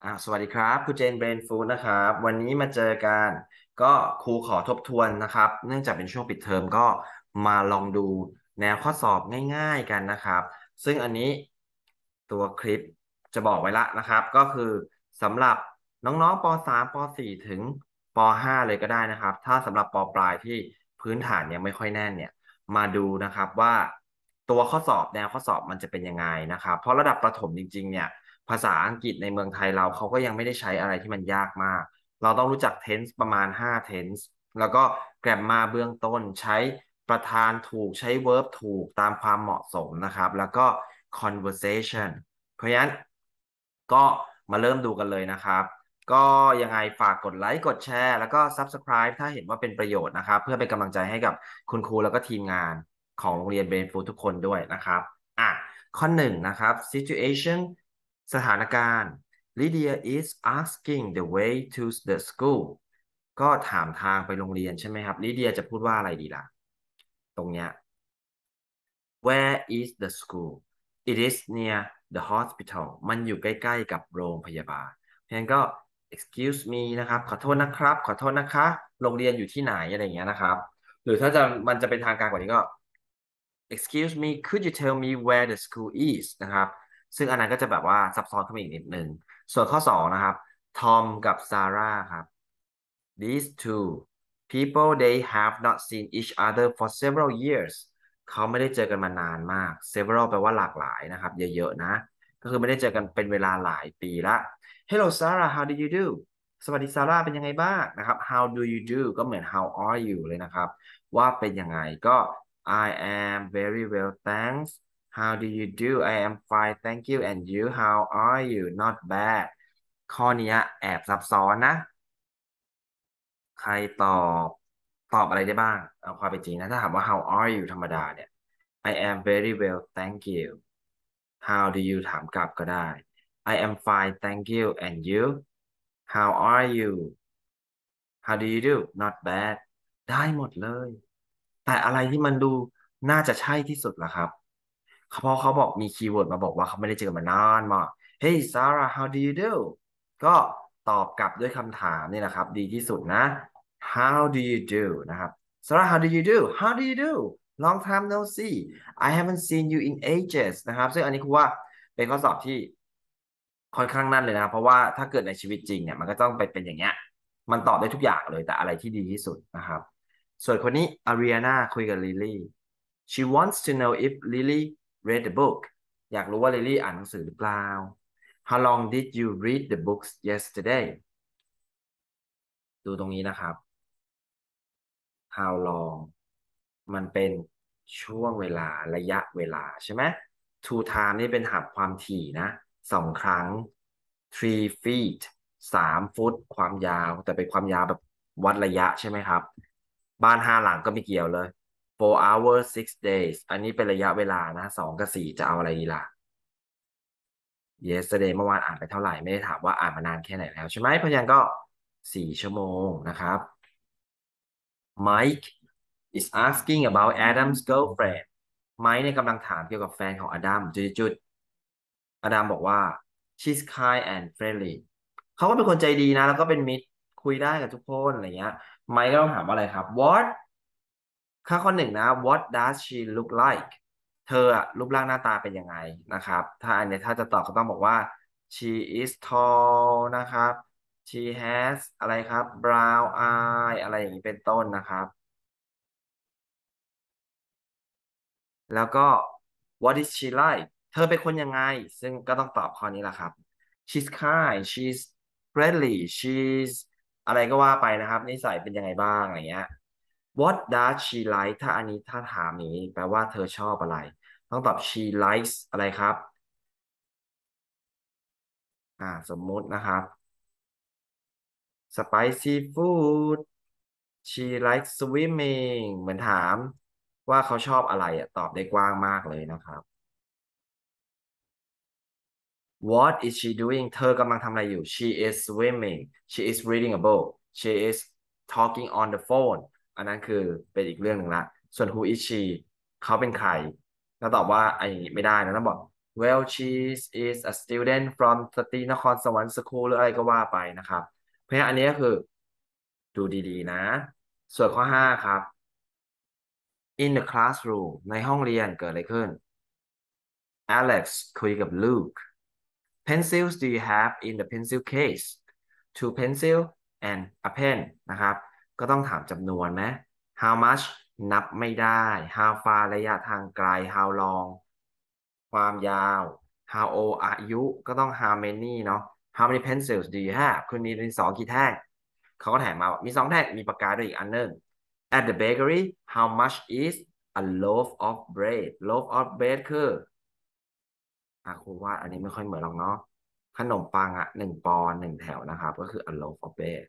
สวัสดีครับครูเจนเบรนฟูดนะครับวันนี้มาเจอกันก็ครูขอทบทวนนะครับเนื่องจากเป็นช่วงปิดเทอมก็มาลองดูแนวข้อสอบง่ายๆกันนะครับซึ่งอันนี้ตัวคลิปจะบอกไว้ละนะครับก็คือสำหรับน้องๆป .3 ป .4 ถึงป .5 เลยก็ได้นะครับถ้าสำหรับปปลายที่พื้นฐานยังไม่ค่อยแน่นเนี่ยมาดูนะครับว่าตัวข้อสอบแนวข้อสอบมันจะเป็นยังไงนะครับเพราะระดับประถมจริงๆเนี่ย ภาษาอังกฤษในเมืองไทยเราเขาก็ยังไม่ได้ใช้อะไรที่มันยากมาก เราต้องรู้จัก tense ประมาณ5 tense แล้วก็ grammar เบื้องต้นใช้ประธานถูกใช้ verb ถูกตามความเหมาะสมนะครับแล้วก็ conversation เพราะฉะนั้นก็มาเริ่มดูกันเลยนะครับก็ยังไงฝากกดไลค์กดแชร์แล้วก็ subscribe ถ้าเห็นว่าเป็นประโยชน์นะครับเพื่อเป็นกำลังใจให้กับคุณครูแล้วก็ทีมงานของโรงเรียน Brain Food ทุกคนด้วยนะครับอ่ะ ข้อหนึ่งนะครับ situation สถานการณ์ Lydia is asking the way to the school ก็ถามทางไปโรงเรียนใช่ไหมครับลิเดียจะพูดว่าอะไรดีล่ะตรงเนี้ย Where is the school It is near the hospital มันอยู่ใกล้ๆกับโรงพยาบาลเพราะฉะนั้นก็ excuse me นะครับขอโทษนะครับขอโทษนะคะโรงเรียนอยู่ที่ไหนอะไรอย่างเงี้ยนะครับหรือถ้าจะมันจะเป็นทางการกว่านี้ก็ excuse me could you tell me where the school is นะครับซึ่งอันนั้นก็จะแบบว่าซับซ้อนขึ้นมาอีกนิดนึงส่วนข้อสองนะครับทอมกับซาร่าครับ these two people they have not seen each other for several years เขาไม่ได้เจอกันมานานมาก several แปลว่าหลากหลายนะครับเยอะๆนะก็คือไม่ได้เจอกันเป็นเวลาหลายปีละ Hello Sarah how do you do สวัสดีซาร่าเป็นยังไงบ้างนะครับ How do you do ก็เหมือน How are you เลยนะครับว่าเป็นยังไงก็ I am very well thanks How do you do I am fine thank you and you how are you not bad ข้อนี้แอบซับซ้อนนะใครบตอบอะไรได้บ้างเอาความเป็นจริงนะถ้าถามว่า how are you ธรรมดาเนี่ย I am very well thank you how do you ถามกลับก็ได้ I am fine thank you and you how are you how do you do not bad ได้หมดเลยแต่อะไรที่มันดูน่าจะใช่ที่สุดล่ะครับเพราะเขาบอกมีคีย์เวิร์ดมาบอกว่าเขาไม่ได้เจอกันมานานมาก Hey Sarah how do you do ก็ตอบกลับด้วยคำถามนี่แหละครับดีที่สุดนะ How do you do นะครับ Sarah how do you do How do you do Long time no see I haven't seen you in ages นะครับซึ่งอันนี้คือว่าเป็นข้อสอบที่ค่อนข้างนั่นเลยนะเพราะว่าถ้าเกิดในชีวิตจริงเนี่ยมันก็ต้องไปเป็นอย่างเงี้ยมันตอบได้ทุกอย่างเลยแต่อะไรที่ดีที่สุดนะครับส่วนคนนี้อารี a นาคุยกับลิลลี่ She wants to know if Lily read the book อยากรู้ว่าลิลลี่อ่านหนังสือหรือเปล่า How long did you read the books yesterday ดูตรงนี้นะครับ How long มันเป็นช่วงเวลาระยะเวลาใช่ไหม Two time นี่เป็นหับความถี่นะ2 ครั้ง Three feet 3 ฟุตความยาวแต่เป็นความยาวแบบวัดระยะใช่ไหมครับบ้าน5 หลังก็ไม่เกี่ยวเลย 4 hours 6 days อันนี้เป็นระยะเวลานะ2 กับ 4จะเอาอะไรดีล่ะ yesterday เมื่อวานอ่านไปเท่าไหร่ไม่ได้ถามว่าอ่านมานานแค่ไหนแล้วใช่ไหมเพราะฉะนั้นก็4 ชั่วโมงนะครับ Mike is asking about Adam's girlfriend ไมค์เนี่ยกำลังถามเกี่ยวกับแฟนของอดัมจุดๆอดัมบอกว่า she's kind and friendly เขาก็เป็นคนใจดีนะแล้วก็เป็นมิตรคุยได้กับทุกคนอะไรเงี้ยไมค์ก็ต้องถามว่าอะไรครับ what ข้อ 1นะ what does she look like เธออะรูปร่างหน้าตาเป็นยังไงนะครับถ้าอันเนี้ยถ้าจะตอบก็ต้องบอกว่า she is tall นะครับ she has อะไรครับ brown eye อะไรอย่างนี้เป็นต้นนะครับ แล้วก็ what is she like เธอเป็นคนยังไงซึ่งก็ต้องตอบข้อนี้แหละครับ she's kind she's friendly she's อะไรก็ว่าไปนะครับนิสัยเป็นยังไงบ้างอะไรเงี้ย what does she like ถ้าอันนี้ถ้าถามนี้แปลว่าเธอชอบอะไรต้องตอบ she likes อะไรครับสมมุตินะครับ spicy food she likes swimming เหมือนถามว่าเขาชอบอะไรตอบได้กว้างมากเลยนะครับ What is she doing เธอกำลังทำอะไรอยู่ She is swimming She is reading a book She is talking on the phone อันนั้นคือเป็นอีกเรื่องหนึ่งละส่วน Who is she เขาเป็นใครแล้วตอบว่าไอ้ไม่ได้นะต้องบอก Well she is a student from สตรีนครสวรรค์ School หรืออะไรก็ว่าไปนะครับเพราะฉะนั้นอันนี้ก็คือดูดีๆนะส่วนข้อ5ครับ in the classroom ในห้องเรียนเกิดอะไรขึ้น Alex คุยกับ Luke Pencils do you have in the pencil case two pencil and a pen นะครับก็ต้องถามจำนวนไหม how much นับไม่ได้ how far ระยะทางไกล how long ความยาว how old อายุก็ต้อง how many เนาะ how many pencils do you have คุณมีดินสอกี่แท่งเขาก็ถามมาว่ามี2 แท่งมีปากกาด้วยอีกอันหนึง at the bakery how much is a loaf of bread loaf of bread คือครูว่าอันนี้ไม่ค่อยเหมือนหรอกเนาะขนมปัง1 ปอนด์1 แถวนะครับก็คือ a loaf of bread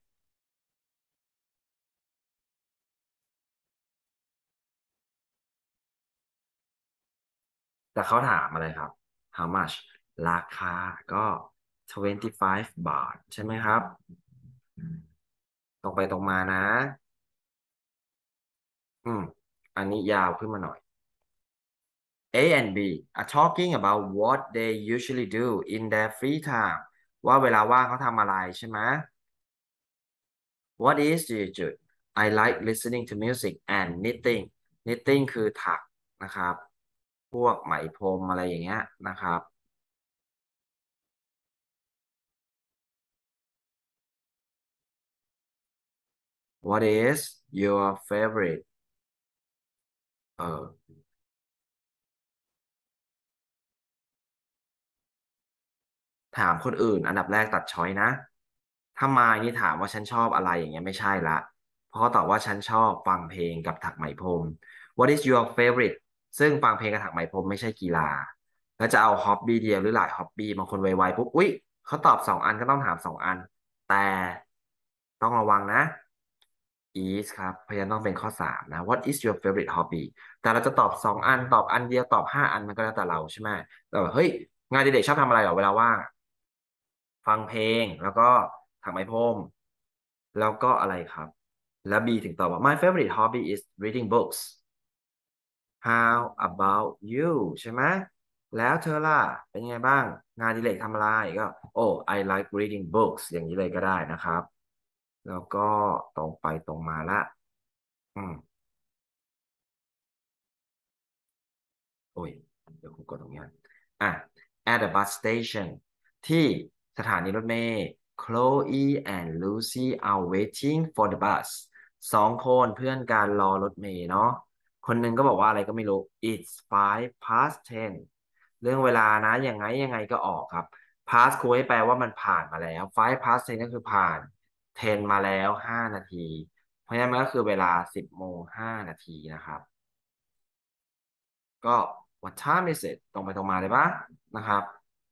แต่เขาถามอะไรครับ how much ราคาก็25 บาทใช่ไหมครับตรงไปตรงมานะอืมอันนี้ยาวขึ้นมาหน่อย A and B are talking about what they usually do in their free time ว่าเวลาว่างเขาทำอะไรใช่ไหม What is your จุด I like listening to music and knitting knitting คือถักนะครับพวกไหมพรมอะไรอย่างเงี้ยนะครับ What is your favorite เออ ถามคนอื่นอันดับแรกตัดช้อยนะถ้ามาอย่างนี้ถามว่าฉันชอบอะไรอย่างเงี้ยไม่ใช่ละเพราะเขาตอบว่าฉันชอบฟังเพลงกับถักไหมพรม What is your favorite ซึ่งฟังเพลงกับถักไหมพรมไม่ใช่กีฬาแล้วจะเอาฮ็อบบี้เดียวหรือหลายฮ็อบบี้บางคนไวๆปุ๊บอุ๊ยเขาตอบ2 อันก็ต้องถาม2 อันแต่ต้องระวังนะ is ครับพยายามต้องเป็นข้อ3นะ What is your favorite hobby แต่เราจะตอบ2 อันตอบอันเดียวตอบ5 อันมันก็แล้วแต่เราใช่ไหมแต่ว่าเฮ้ยงานอดิเรกชอบทำอะไรเหรอเวลาว่าง ฟังเพลงแล้วก็ถักไหมพรมแล้วก็อะไรครับแล้วบีถึงตอบว่า My favorite hobby is reading books How about you ใช่ไหมแล้วเธอล่ะเป็นไงบ้างงานอดิเรกทำอะไรก็I like reading books อย่างนี้เลยก็ได้นะครับแล้วก็ตรงไปตรงมาละอืม โอ้ยเดี๋ยวคุณกดตรงนี้ก่อนอ่ะ at the bus station ที่สถานีรถเมล์ Chloe and Lucy are waiting for the bus 2 คนเพื่อนการรอรถเมล์เนาะคนหนึ่งก็บอกว่าอะไรก็ไม่รู้ it's 5 past 10เรื่องเวลานะยังไงก็ออกครับ past ครูให้แปลว่ามันผ่านมาแล้ว5 past 10ก็คือผ่าน10มาแล้ว5 นาทีเพราะฉะนั้นมันก็คือเวลา10 โมง 5 นาทีนะครับ ก็ what time is it ตรงไปตรงมาเลยปะนะครับ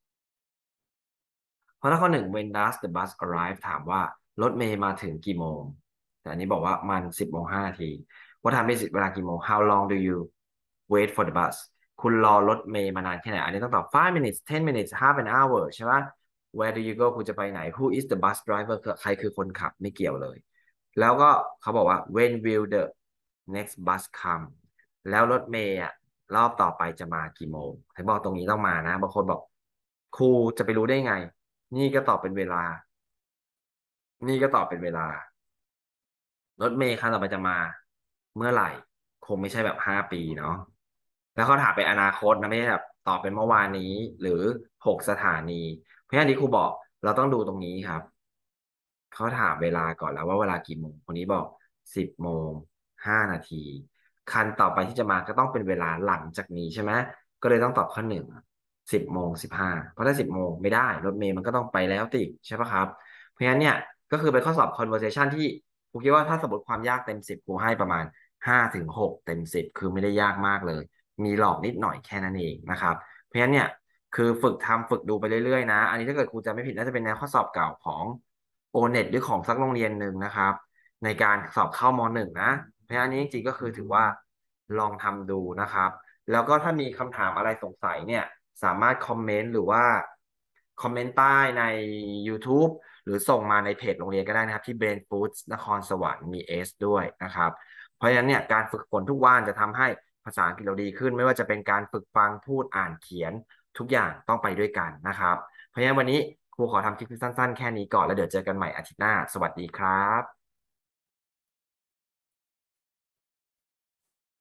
เพราะถ้าข้อ 1 when does the bus arrive ถามว่ารถเมล์มาถึงกี่โมงแต่อันนี้บอกว่ามัน10 โมง 5 นาที what time is it เวลากี่โมง how long do you wait for the bus คุณรอรถเมล์มานานแค่ไหนอันนี้ต้องตอบ5 minutes 10 minutes half an hour ใช่ปะ where do you go คุณจะไปไหน who is the bus driver คือใครคือคนขับไม่เกี่ยวเลยแล้วก็เขาบอกว่า when will the next bus come แล้วรถเมล์อะรอบต่อไปจะมากี่โมงถึงบอกตรงนี้ต้องมานะบางคนบอกครูจะไปรู้ได้ไงนี่ก็ตอบเป็นเวลานี่ก็ตอบเป็นเวลารถเมล์คันต่อไปจะมาเมื่อไหร่คงไม่ใช่แบบ5 ปีเนาะแล้วเขาถามเป็นอนาคตนะไม่ใช่แบบตอบเป็นเมื่อวานนี้หรือ6 สถานีเพราะฉะนั้นที่ครูบอกเราต้องดูตรงนี้ครับ เขาถามเวลาก่อนแล้วว่าเวลากี่โมงคนนี้บอก10 โมง 5 นาทีคันต่อไปที่จะมาก็ต้องเป็นเวลาหลังจากนี้ใช่ไหมก็เลยต้องตอบข้อ 110 โมง 15เพราะถ้า10 โมงไม่ได้รถเมล์มันก็ต้องไปแล้วติใช่ปะครับเพราะฉะนั้นเนี่ยก็คือเป็นข้อสอบ conversation ที่ผมคิดว่าถ้าสมมติความยากเต็ม 10ครูให้ประมาณ5 ถึง 6 เต็ม 10คือไม่ได้ยากมากเลยมีหลอกนิดหน่อยแค่นั้นเองนะครับเพราะฉะนั้นเนี่ยคือฝึกทำฝึกดูไปเรื่อยๆนะอันนี้ถ้าเกิดครูจะไม่ผิดน่าจะเป็นแนวข้อสอบเก่าของโอเน็ตหรือของสักโรงเรียนหนึ่งนะครับในการสอบเข้าม.1นะเพราะฉะนั้นอันนี้จริงๆก็คือถือว่าลองทำดูนะครับแล้วก็ถ้ามีคำถามอะไรสงสัยเนี่ยสามารถคอมเมนต์หรือว่าคอมเมนต์ใต้ใน YouTube หรือส่งมาในเพจโรงเรียนก็ได้นะครับที่ Brain Foods นครสวรรค์มี S ด้วยนะครับเพราะฉะนั้นเนี่ยการฝึกฝนทุกวันจะทำให้ภาษาอังกฤษเราดีขึ้นไม่ว่าจะเป็นการฝึกฟังพูดอ่านเขียนทุกอย่างต้องไปด้วยกันนะครับเพราะฉะนั้นวันนี้ครูขอทำคลิปสั้นๆแค่นี้ก่อนแล้วเดี๋ยวเจอกันใหม่อาทิตย์หน้าสวัสดีครับ